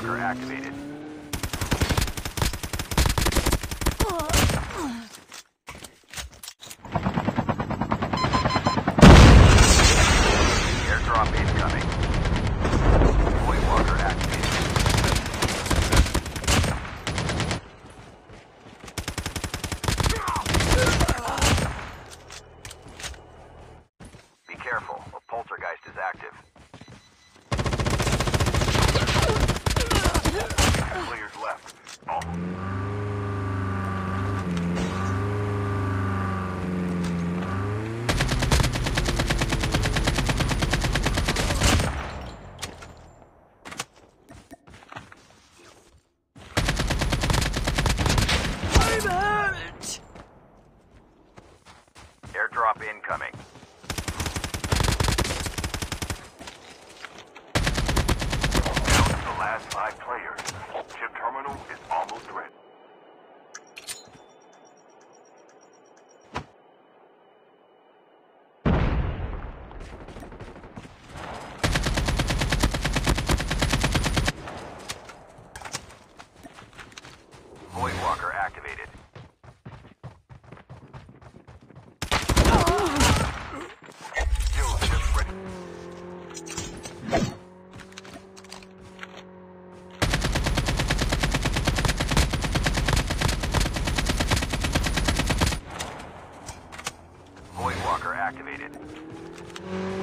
Voidwalker activated. Airdrop incoming. Voidwalker activated. Be careful, a poltergeist is active. Clears left. Oh. Airdrop incoming. Down to the last 5 players. Chip terminal is almost ready. Voidwalker activated. Fuel ship ready. Voidwalker activated.